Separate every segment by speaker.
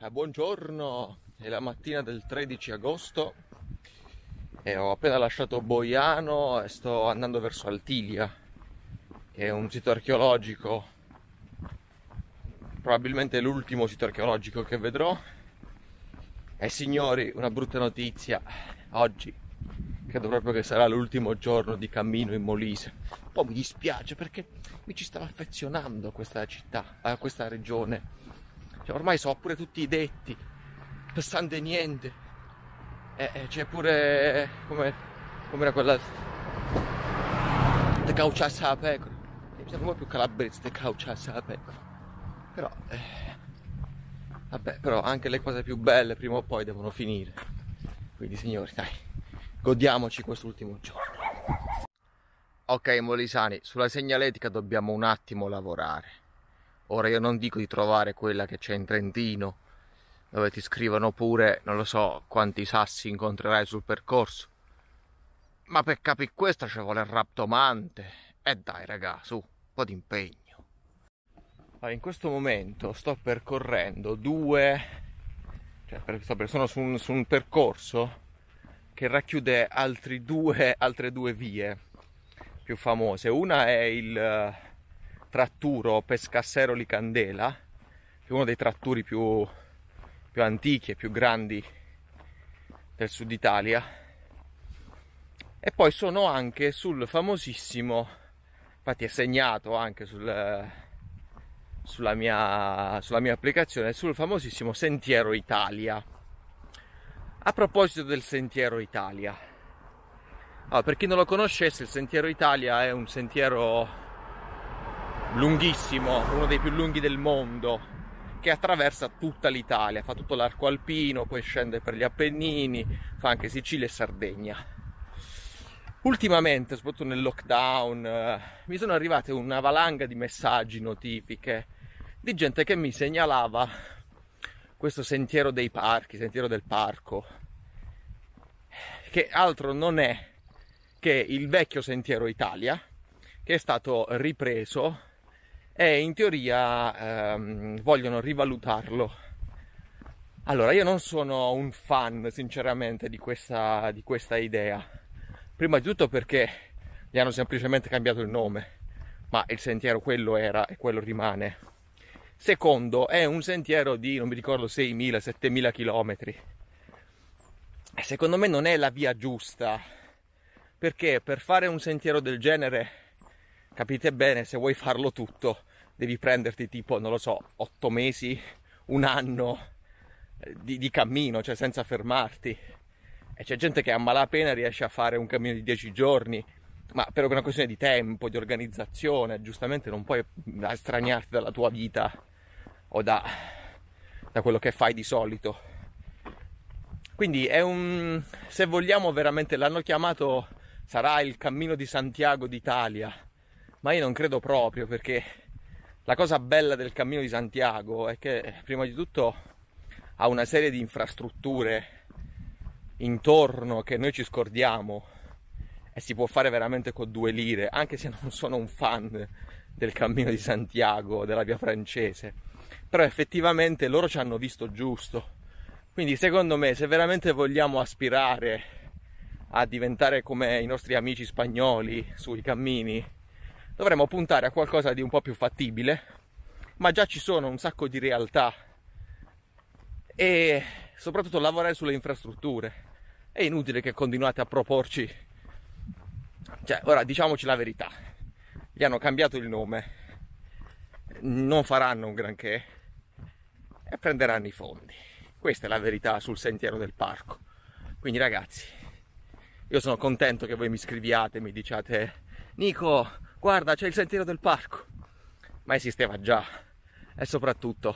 Speaker 1: Buongiorno, è la mattina del 13 agosto e ho appena lasciato Boiano e sto andando verso Altilia, che è un sito archeologico, probabilmente l'ultimo sito archeologico che vedrò. E signori, una brutta notizia, oggi credo proprio che sarà l'ultimo giorno di cammino in Molise. Un po' mi dispiace perché mi ci stavo affezionando a questa città, a questa regione. Cioè, ormai so pure tutti i detti, passante niente. C'è pure come era quella de cauciassa a pecora. Mi sembra un po' più calabrese de cauciassa a pecora. Però vabbè, però anche le cose più belle prima o poi devono finire. Quindi signori, dai, godiamoci quest'ultimo giorno. Ok molisani, sulla segnaletica dobbiamo un attimo lavorare. Ora io non dico di trovare quella che c'è in Trentino, dove ti scrivono pure, non lo so, quanti sassi incontrerai sul percorso. Ma per capire questo ci vuole il raptomante. E dai raga, su, un po' di impegno. Allora, in questo momento sto percorrendo sono su un percorso che racchiude altre due vie più famose. Una è il tratturo Pescassero Licandela, che è uno dei tratturi più antichi e più grandi del sud Italia. E poi sono anche sul famosissimo, infatti è segnato anche sulla mia applicazione, sul famosissimo Sentiero Italia. A proposito del Sentiero Italia, allora, per chi non lo conoscesse, il Sentiero Italia è un sentiero lunghissimo, uno dei più lunghi del mondo, che attraversa tutta l'Italia, fa tutto l'arco alpino, poi scende per gli Appennini, fa anche Sicilia e Sardegna. Ultimamente, soprattutto nel lockdown, mi sono arrivate una valanga di messaggi, notifiche, di gente che mi segnalava questo Sentiero dei Parchi, Sentiero del Parco, che altro non è che il vecchio Sentiero Italia, che è stato ripreso e in teoria vogliono rivalutarlo. Allora, io non sono un fan sinceramente di questa idea. Prima di tutto perché gli hanno semplicemente cambiato il nome, ma il sentiero quello era e quello rimane. Secondo, è un sentiero di, non mi ricordo, 6.000-7.000 chilometri. E secondo me non è la via giusta, perché per fare un sentiero del genere, capite bene, se vuoi farlo tutto, devi prenderti tipo, non lo so, 8 mesi, un anno di cammino, cioè senza fermarti. E c'è gente che a malapena riesce a fare un cammino di 10 giorni, ma per una questione di tempo, di organizzazione, giustamente non puoi estraniarti dalla tua vita o da quello che fai di solito. Quindi se vogliamo veramente, l'hanno chiamato, sarà il Cammino di Santiago d'Italia, ma io non credo proprio, perché la cosa bella del Cammino di Santiago è che prima di tutto ha una serie di infrastrutture intorno che noi ci scordiamo e si può fare veramente con 2 lire, anche se non sono un fan del Cammino di Santiago, della via francese, però effettivamente loro ci hanno visto giusto. Quindi secondo me, se veramente vogliamo aspirare a diventare come i nostri amici spagnoli sui cammini, dovremmo puntare a qualcosa di un po' più fattibile, ma già ci sono un sacco di realtà, e soprattutto lavorare sulle infrastrutture. È inutile che continuate a proporci, cioè, ora diciamoci la verità, gli hanno cambiato il nome, non faranno un granché e prenderanno i fondi. Questa è la verità sul Sentiero del Parco. Quindi ragazzi, io sono contento che voi mi scriviate, mi diciate: Nico, guarda, c'è il Sentiero del Parco, ma esisteva già. E soprattutto,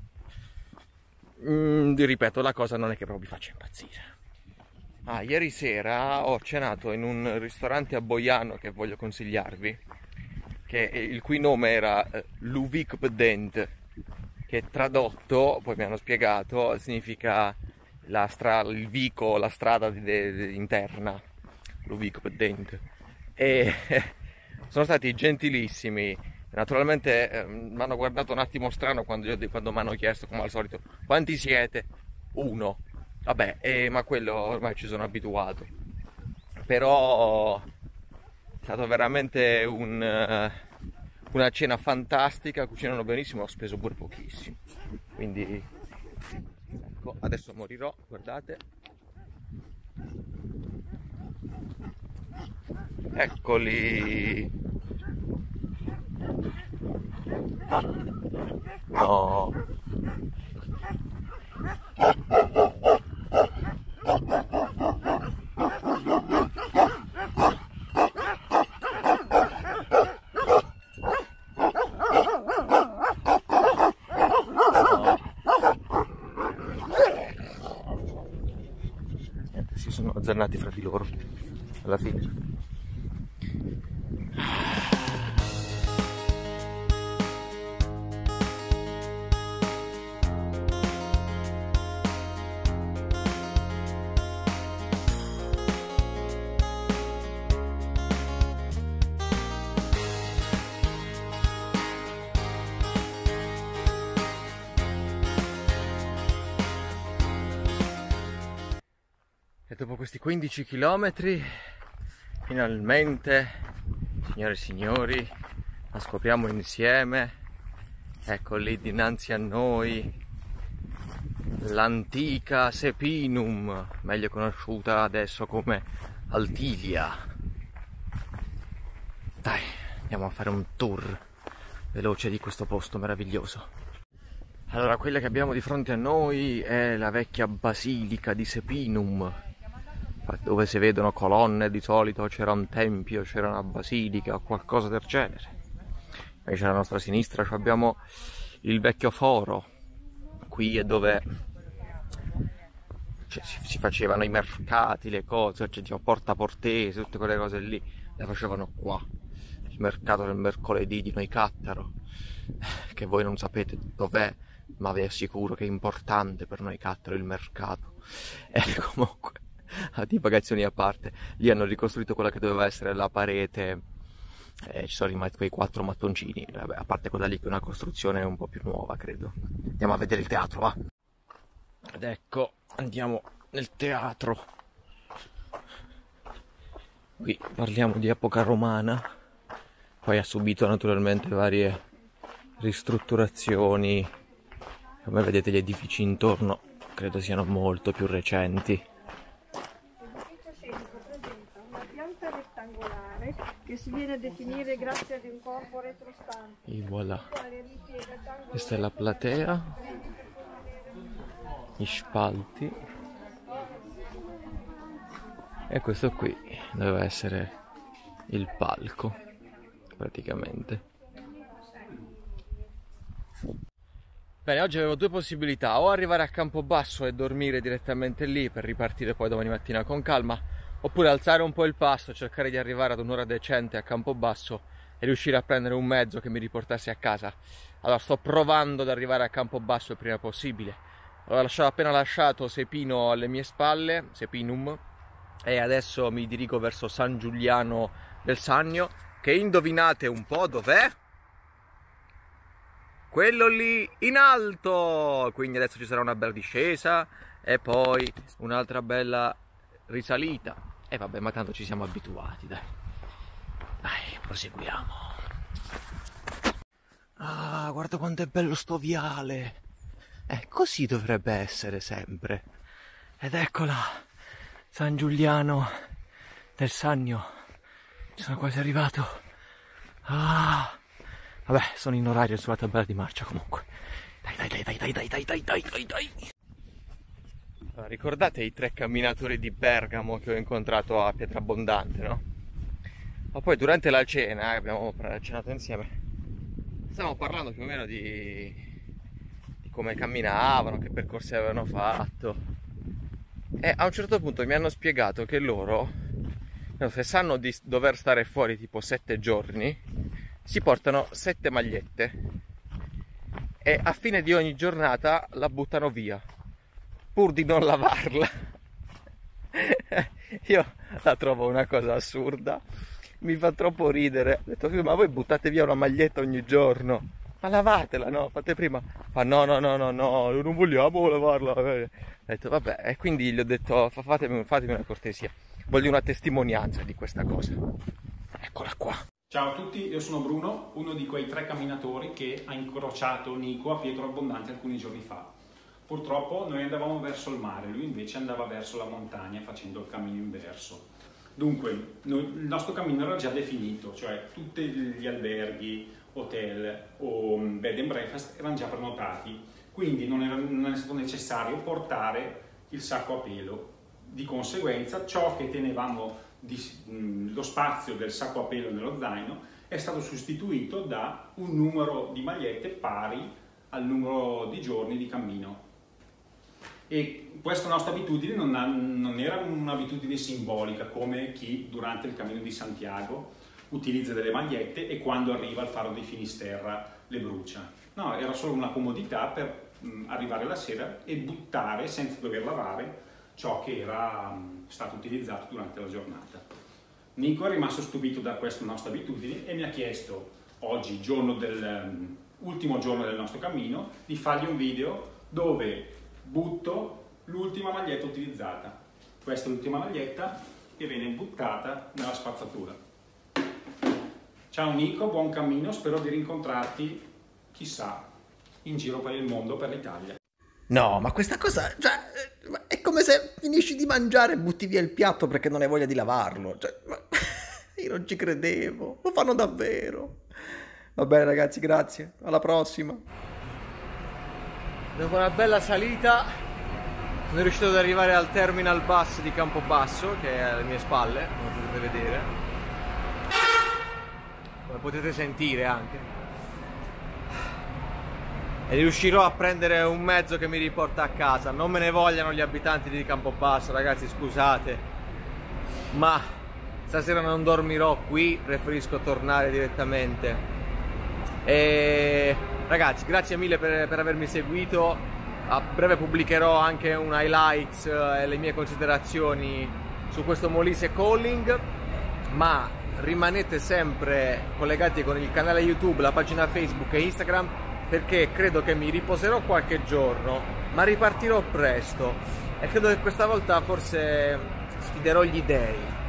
Speaker 1: vi ripeto, la cosa non è che proprio vi faccia impazzire. Ieri sera ho cenato in un ristorante a Boiano che voglio consigliarvi, il cui nome era Luvic Bedent, che tradotto, poi mi hanno spiegato, significa il vico, la strada interna, Luvic Bedent. E sono stati gentilissimi, Naturalmente mi hanno guardato un attimo strano quando mi hanno chiesto, come al solito, quanti siete? Uno. Vabbè, ma quello ormai ci sono abituato. Però è stato veramente una cena fantastica, cucinano benissimo, ho speso pure pochissimo. Quindi ecco, adesso morirò, guardate. Eccoli. No. Niente, si sono azzannati fra di loro alla fine. E dopo questi 15 km, finalmente, signore e signori, la scopriamo insieme. Ecco lì dinanzi a noi l'antica Sepinum, meglio conosciuta adesso come Altilia. Dai, andiamo a fare un tour veloce di questo posto meraviglioso. Allora, quella che abbiamo di fronte a noi è la vecchia basilica di Sepinum, dove si vedono colonne. Di solito c'era un tempio, c'era una basilica o qualcosa del genere. Invece alla nostra sinistra abbiamo il vecchio foro. Qui è dove si facevano i mercati, le cose, cioè tipo Porta Portese, tutte quelle cose lì le facevano qua. Il mercato del mercoledì di Noicattaro, che voi non sapete dov'è, ma vi assicuro che è importante per Noicattaro il mercato. E comunque, a divagazioni a parte, lì hanno ricostruito quella che doveva essere la parete, ci sono rimasti quei 4 mattoncini. Vabbè, a parte quella lì che è una costruzione un po' più nuova, credo. Andiamo a vedere il teatro, va? Ed ecco, andiamo nel teatro. Qui parliamo di epoca romana, poi ha subito naturalmente varie ristrutturazioni. Come vedete gli edifici intorno credo siano molto più recenti.
Speaker 2: Che si viene a definire grazie ad un corpo retrostante.
Speaker 1: E voilà. Questa è la platea, gli spalti, e questo qui doveva essere il palco, praticamente. Bene, oggi avevo due possibilità: o arrivare a Campobasso e dormire direttamente lì per ripartire poi domani mattina con calma, oppure alzare un po' il passo, cercare di arrivare ad un'ora decente a Campobasso e riuscire a prendere un mezzo che mi riportasse a casa. Allora sto provando ad arrivare a Campobasso il prima possibile. Ho appena lasciato Sepino alle mie spalle, Sepinum, e adesso mi dirigo verso San Giuliano del Sannio, che indovinate un po' dov'è? Quello lì in alto! Quindi adesso ci sarà una bella discesa e poi un'altra bella risalita. E vabbè, ma tanto ci siamo abituati, dai. Dai, proseguiamo. Ah, guarda quanto è bello sto viale. Così dovrebbe essere sempre. Ed eccola, San Giuliano del Sannio. Ci sono quasi arrivato. Ah, vabbè, sono in orario sulla tabella di marcia comunque. Dai. Allora, ricordate i 3 camminatori di Bergamo che ho incontrato a Pietrabondante, no? Ma poi durante la cena, abbiamo cenato insieme, stavamo parlando più o meno di come camminavano, che percorsi avevano fatto, e a un certo punto mi hanno spiegato che loro, se sanno di dover stare fuori tipo 7 giorni, si portano 7 magliette e a fine di ogni giornata la buttano via pur di non lavarla. Io la trovo una cosa assurda, mi fa troppo ridere. Ho detto, ma voi buttate via una maglietta ogni giorno, ma lavatela, no? Fate prima. Fa no, non vogliamo lavarla. Ho detto vabbè, e quindi gli ho detto fatemi una cortesia, voglio una testimonianza di questa cosa. Eccola qua.
Speaker 3: Ciao a tutti, io sono Bruno, uno di quei 3 camminatori che ha incrociato Nico a Pietro Abbondante alcuni giorni fa. Purtroppo noi andavamo verso il mare, lui invece andava verso la montagna facendo il cammino inverso. Dunque, il nostro cammino era già definito, cioè tutti gli alberghi, hotel o bed and breakfast erano già prenotati, quindi non è stato necessario portare il sacco a pelo. Di conseguenza, ciò che tenevamo lo spazio del sacco a pelo nello zaino è stato sostituito da un numero di magliette pari al numero di giorni di cammino. E questa nostra abitudine non era un'abitudine simbolica come chi durante il cammino di Santiago utilizza delle magliette e quando arriva al faro di Finisterra le brucia. No, era solo una comodità per arrivare la sera e buttare senza dover lavare ciò che era stato utilizzato durante la giornata. Nico è rimasto stupito da questa nostra abitudine e mi ha chiesto oggi, ultimo giorno del nostro cammino, di fargli un video dove butto l'ultima maglietta utilizzata. Questa è l'ultima maglietta che viene buttata nella spazzatura. Ciao Nico, buon cammino, spero di rincontrarti, chissà, in giro per il mondo, per l'Italia.
Speaker 1: No, ma questa cosa, cioè, è come se finisci di mangiare e butti via il piatto perché non hai voglia di lavarlo. Cioè, io non ci credevo, lo fanno davvero. Va bene ragazzi, grazie, alla prossima. Dopo una bella salita sono riuscito ad arrivare al terminal bus di Campobasso, che è alle mie spalle, come potete vedere, come potete sentire anche. E riuscirò a prendere un mezzo che mi riporta a casa. Non me ne vogliano gli abitanti di Campobasso, ragazzi, scusate, ma stasera non dormirò qui, preferisco tornare direttamente. E ragazzi, grazie mille per avermi seguito. A breve pubblicherò anche un highlights e le mie considerazioni su questo Molise Calling, ma rimanete sempre collegati con il canale YouTube, la pagina Facebook e Instagram, perché credo che mi riposerò qualche giorno, ma ripartirò presto e credo che questa volta forse sfiderò gli dèi.